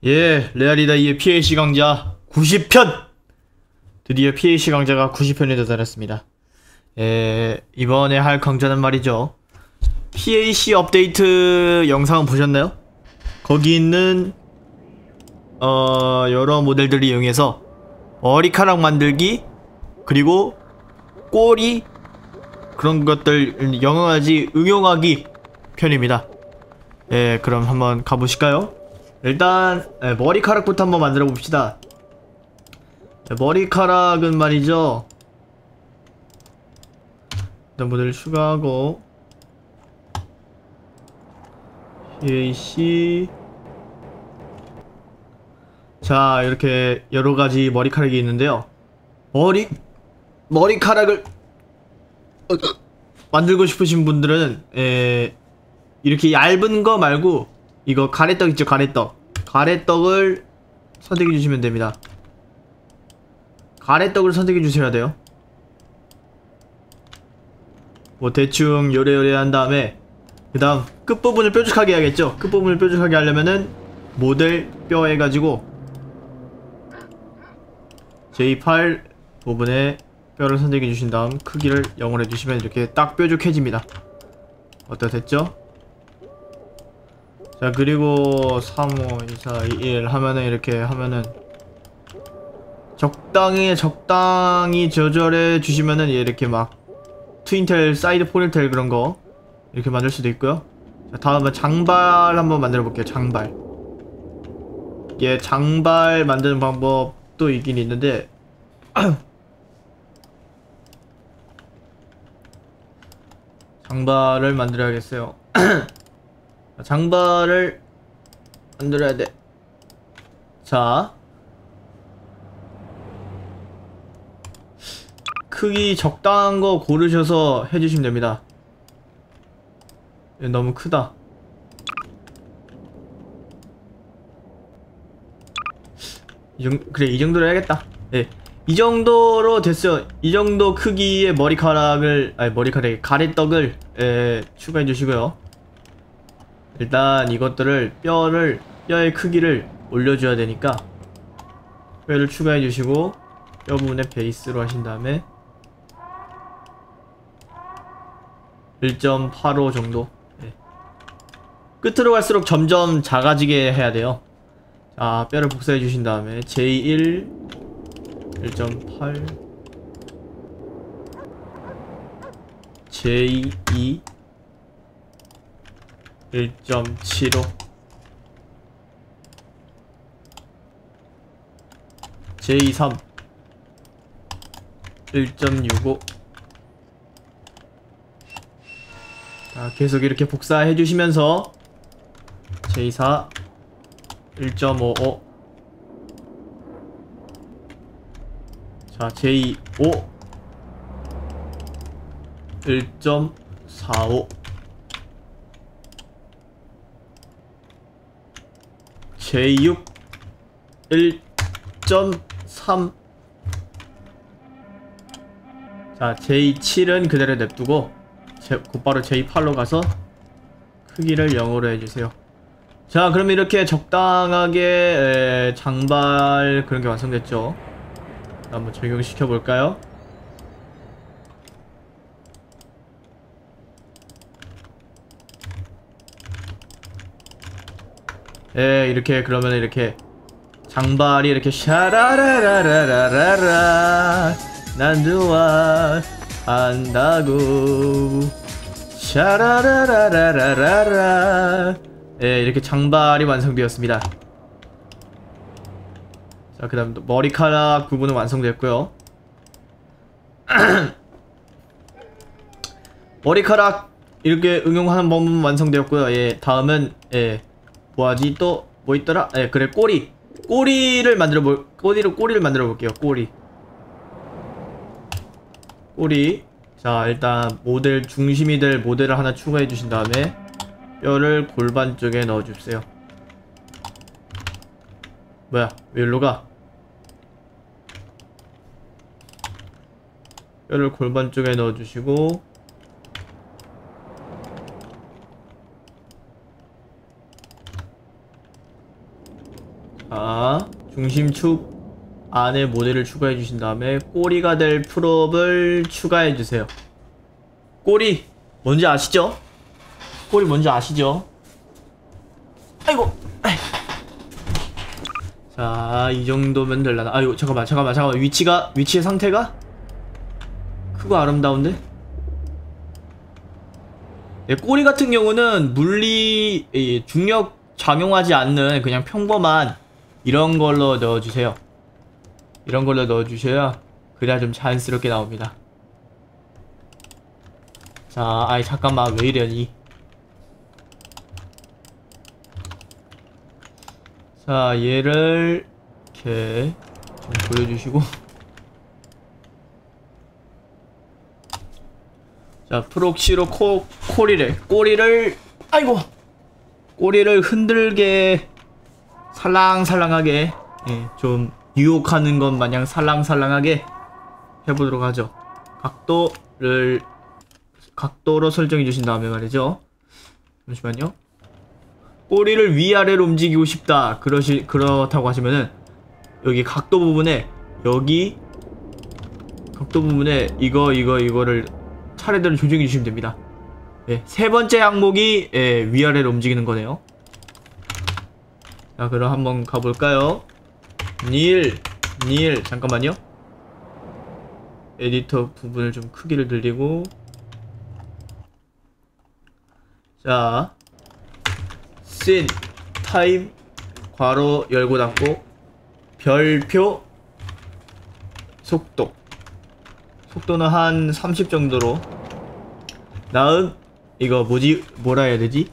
예, 레알이다 이의 PAC 강좌 90편! 드디어 PAC 강좌가 90편에 도달했습니다. 이번에 할 강좌는 말이죠. PAC 업데이트 영상은 보셨나요? 거기 있는 여러 모델들을 이용해서 머리카락 만들기 그리고 꼬리 그런 것들 영어까지 응용하기 편입니다. 예, 그럼 한번 가보실까요? 일단 머리카락부터 한번 만들어 봅시다. 머리카락은 말이죠, 일단 모델 추가하고 PAC 자, 이렇게 여러가지 머리카락이 있는데요. 머리카락을 만들고 싶으신 분들은 이렇게 얇은 거 말고 이거 가래떡 있죠, 가래떡을 선택해 주시면 됩니다. 가래떡을 선택해 주셔야 돼요. 뭐 대충 요래요래 한 다음에 그 다음 끝부분을 뾰족하게 해야겠죠. 끝부분을 뾰족하게 하려면은 모델 뼈 해가지고 J8 부분에 뼈를 선택해 주신 다음 크기를 0으로 해주시면 이렇게 딱 뾰족해집니다. 어때, 됐죠? 자, 그리고 3, 5, 2, 4, 2, 1 하면은 이렇게 하면은 적당히 조절해 주시면은 이렇게 막 트윈텔, 사이드 포니테일 그런 거 이렇게 만들 수도 있고요. 자, 다음은 장발 한번 만들어 볼게요. 장발. 예, 장발 만드는 방법도 있긴 있는데 장발을 만들어야겠어요. 장발을 만들어야 돼. 자, 크기 적당한 거 고르셔서 해주시면 됩니다. 너무 크다. 그래, 이 정도로 해야겠다. 예, 이 정도로 됐어요. 이 정도 크기의 가래떡을 추가해 주시고요. 일단 이것들을 뼈의 크기를 올려줘야 되니까 뼈를 추가해 주시고 뼈 부분에 베이스로 하신 다음에 1.85 정도. 끝으로 갈수록 점점 작아지게 해야 돼요. 자, 뼈를 복사해 주신 다음에 J1 1.8 J2 1.75 J3 1.65 자, 계속 이렇게 복사해 주시면서 J4 1.55 자, J5 1.45 J6 1.3 자, J7은 그대로 냅두고 곧바로 J8로 가서 크기를 0으로 해주세요. 자, 그럼 이렇게 적당하게 장발 그런 게 완성됐죠. 한번 적용시켜 볼까요? 이렇게 그러면 이렇게 장발이 이렇게 샤라라라라라라 난 좋아한다고 샤라라라라라라 이렇게 장발이 완성되었습니다. 자, 그 다음 머리카락 부분은 완성됐고요. 머리카락 이렇게 응용하는 법은 완성되었고요. 다음은 뭐하지? 또 뭐 있더라? 그래, 꼬리를 만들어 볼게요. 꼬리. 자, 일단 모델 중심이 될 모델을 하나 추가해 주신 다음에 뼈를 골반 쪽에 넣어 주세요. 뭐야, 왜 일로 가? 뼈를 골반 쪽에 넣어 주시고 자, 중심축 안에 모델을 추가해 주신 다음에 꼬리가 될 프롭을 추가해 주세요. 꼬리 뭔지 아시죠? 꼬리 뭔지 아시죠? 아이고. 자, 이 정도면 될라나. 아이고, 잠깐만. 위치의 상태가 크고 아름다운데? 네, 꼬리 같은 경우는 중력 작용하지 않는 그냥 평범한 이런 걸로 넣어주세요. 이런 걸로 넣어주셔야 그래야 좀 자연스럽게 나옵니다. 자, 아이 잠깐만, 왜 이러니? 자, 얘를 이렇게 좀 보여주시고, 자, 프록시로 꼬리를 아이고, 꼬리를 흔들게 살랑살랑하게, 예, 좀 유혹하는 것 마냥 살랑살랑하게 해보도록 하죠. 각도로 설정해 주신 다음에 말이죠. 잠시만요. 꼬리를 위아래로 움직이고 싶다. 그렇다고 하시면은 여기 각도 부분에 이거를 차례대로 조정해 주시면 됩니다. 예, 세 번째 항목이 위아래로 움직이는 거네요. 자, 그럼 한번 가볼까요? 잠깐만요. 에디터 부분을 좀 크기를 늘리고, 자, 씬 타임 괄호 열고 닫고 별표 속도는 한 30 정도로, 다음 이거 뭐라 해야 되지?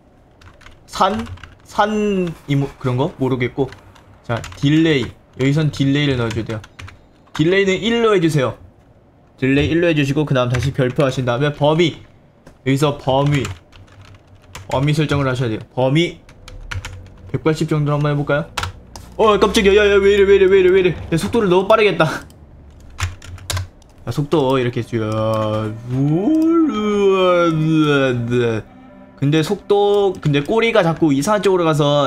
그런거 모르겠고, 자, 딜레이, 여기선 딜레이를 넣어줘야 돼요. 딜레이는 1로 해주세요. 딜레이 1로 해주시고, 그 다음 다시 별표 하신 다음에 여기서 범위 설정을 하셔야 돼요. 범위 180 정도로 한번 해볼까요? 깜짝이야. 야, 왜 이래. 야, 속도를 너무 빠르게 했다. 자, 속도 이렇게 쭉. 근데 꼬리가 자꾸 이상한 쪽으로 가서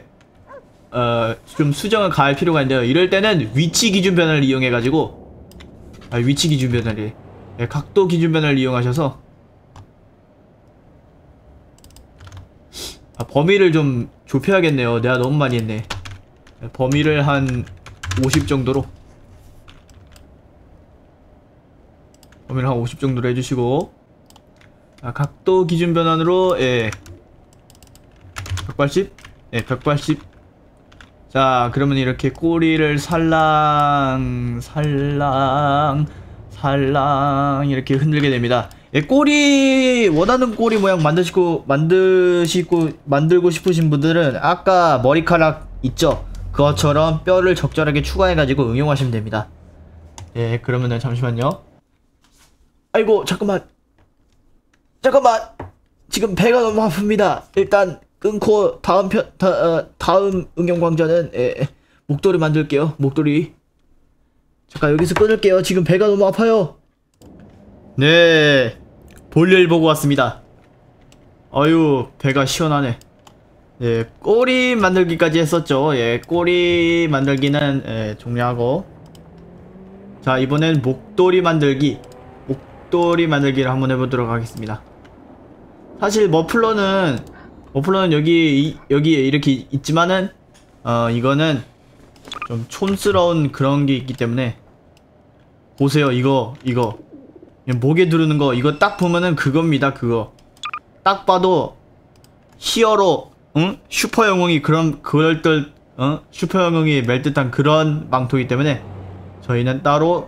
좀 수정을 가할 필요가 있는데요. 이럴 때는 위치 기준 변화를 이용해가지고, 위치 기준 변화를, 각도 기준 변화를 이용하셔서 범위를 좀 좁혀야겠네요. 내가 너무 많이 했네. 범위를 한 50 정도로 해주시고, 각도 기준 변환으로 180. 자, 그러면 이렇게 꼬리를 살랑 이렇게 흔들게 됩니다. 원하는 꼬리 모양 만들고 싶으신 분들은 아까 머리카락 있죠? 그것처럼 뼈를 적절하게 추가해가지고 응용하시면 됩니다. 예, 그러면은 잠시만요. 아이고, 잠깐만. 지금 배가 너무 아픕니다. 일단 끊고 다음 응용 강좌는 목도리 만들게요. 목도리. 잠깐 여기서 끊을게요. 지금 배가 너무 아파요. 네, 볼일 보고 왔습니다. 아유, 배가 시원하네. 예, 꼬리 만들기까지 했었죠. 예, 꼬리 만들기는 종료하고, 자, 이번엔 목도리 만들기를 한번 해보도록 하겠습니다. 사실 머플러는 여기에 이렇게 있지만은 이거는 좀 촌스러운 그런 게 있기 때문에, 보세요. 이거 목에 두르는 거, 이거 딱 보면은 그겁니다. 그거 딱 봐도 히어로, 슈퍼 영웅이 슈퍼 영웅이 멜 듯한 그런 망토이기 때문에 저희는 따로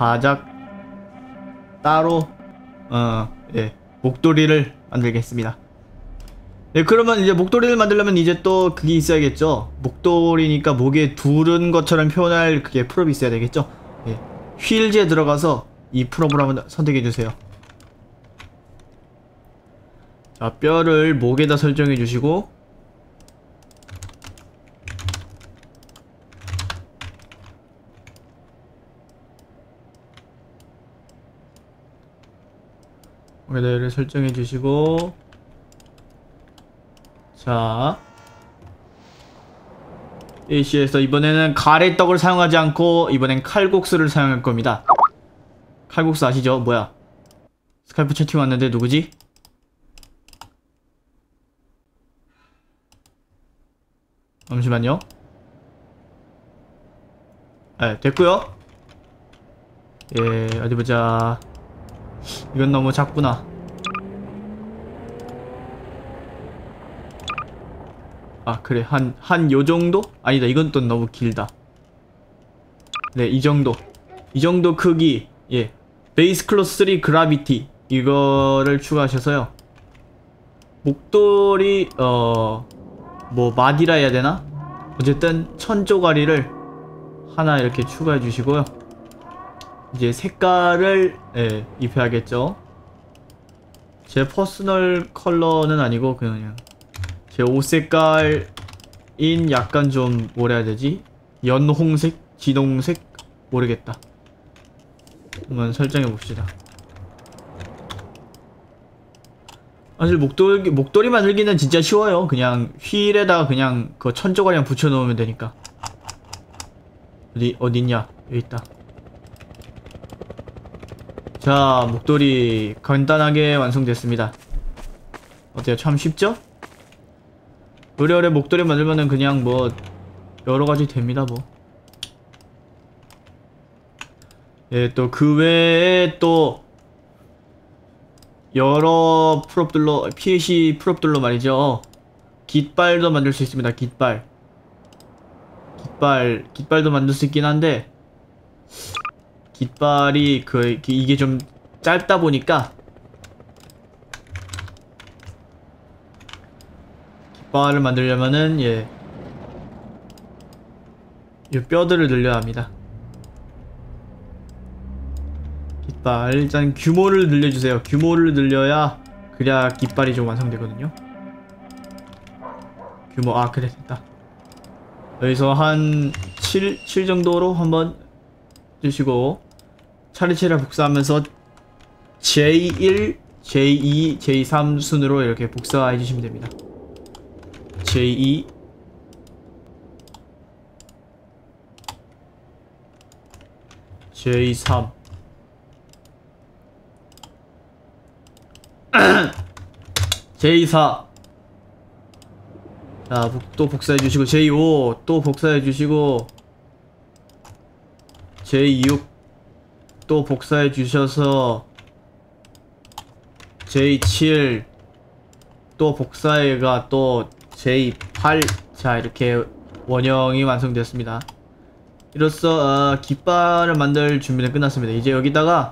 목도리를 만들겠습니다. 네, 그러면 이제 목도리를 만들려면 이제 또 그게 있어야겠죠. 목도리니까 목에 두른 것처럼 표현할 그게 프롭이 있어야 되겠죠. 네, 휠즈에 들어가서 이 프롭을 한번 선택해주세요. 자, 뼈를 목에다 설정해주시고, 목에다를 설정해주시고, 자, PAC에서 이번에는 가래떡을 사용하지 않고 이번엔 칼국수를 사용할 겁니다. 칼국수 아시죠? 뭐야? 스카이프 채팅 왔는데 누구지? 잠시만요. 네, 됐고요. 예, 어디 보자. 이건 너무 작구나. 아, 그래. 한 요정도? 아니다, 이건 또 너무 길다. 네, 이 정도 크기. 예, 베이스 클로스 3 그라비티 이거를 추가하셔서요. 목도리 뭐 마디라 해야 되나? 어쨌든 천조가리를 하나 이렇게 추가해 주시고요. 이제 색깔을 입혀야겠죠. 제 퍼스널 컬러는 아니고 그냥 제 옷 색깔인 약간 좀 뭐라 해야 되지? 연홍색? 진홍색? 모르겠다. 한번 설정해 봅시다. 사실 목도리 만들기는 진짜 쉬워요. 그냥 휠에다가 그냥 그 천조가리랑 붙여놓으면 되니까. 어딨냐? 여기 있다. 자, 목도리 간단하게 완성됐습니다. 어때요? 참 쉽죠? 오래오래 목도리 만들면은 그냥 뭐 여러가지 됩니다 뭐. 예, 또 그 외에 또 여러 프롭들로, PAC 프롭들로 말이죠. 깃발도 만들 수 있습니다. 깃발도 만들 수 있긴 한데 깃발이 이게 좀 짧다 보니까 깃발을 만들려면은 이 뼈들을 늘려야 합니다. 깃발 일단 규모를 늘려주세요. 규모를 늘려야 그래야 깃발이 좀 완성되거든요. 규모 그래 됐다. 여기서 한 7 정도로 한번 주시고 차례차례 복사하면서 J1, J2, J3 순으로 이렇게 복사해 주시면 됩니다. J2 J3 J4 자, 또 복사해주시고 J5 또 복사해주시고 J6 또 복사해주셔서 J7 또 복사해가 또 J8 자, 이렇게 원형이 완성되었습니다. 이로써 깃발을 만들 준비는 끝났습니다. 이제 여기다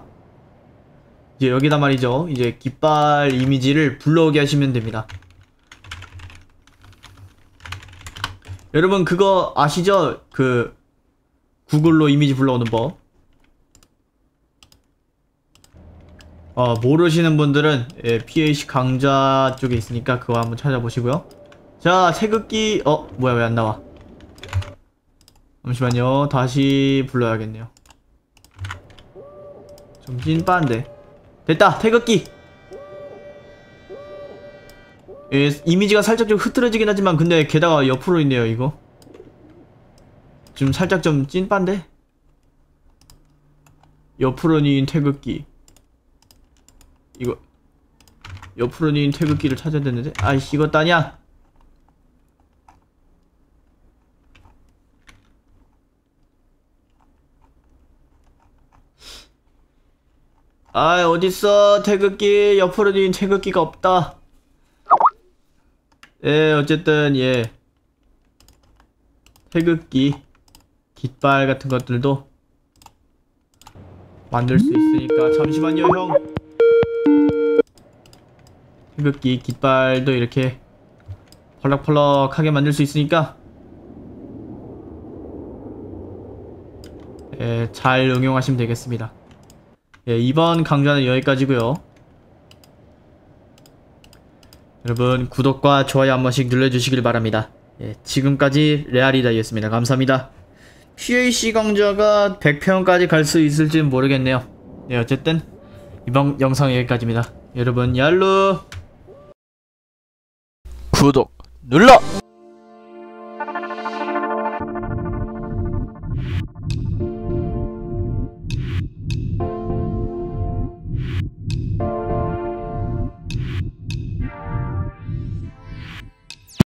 말이죠. 이제 깃발 이미지를 불러오게 하시면 됩니다. 여러분 그거 아시죠? 그 구글로 이미지 불러오는 법. 모르시는 분들은 PAC 강좌 쪽에 있으니까 그거 한번 찾아보시고요. 자, 태극기 뭐야 왜 안 나와? 잠시만요. 다시 불러야겠네요. 좀 찐빠인데. 됐다! 태극기! 이미지가 살짝 좀 흐트러지긴 하지만 근데 게다가 옆으로 있네요 이거. 지금 살짝 좀 찐빠인데? 옆으로 닌 태극기. 이거 옆으로 닌 태극기를 찾아야 되는데? 아이씨 이거 따냐? 어딨어 태극기. 옆으로 닌 태극기가 없다. 어쨌든 태극기 깃발 같은 것들도 만들 수 있으니까 잠시만요 형. 태극기 깃발도 이렇게 펄럭펄럭하게 만들 수 있으니까 잘 응용하시면 되겠습니다. 이번 강좌는 여기까지고요. 여러분 구독과 좋아요 한 번씩 눌러주시길 바랍니다. 지금까지 레알이다였습니다. 감사합니다. PAC 강좌가 100편까지 갈 수 있을지는 모르겠네요. 어쨌든 이번 영상 여기까지입니다. 여러분 얄루 구독 눌러!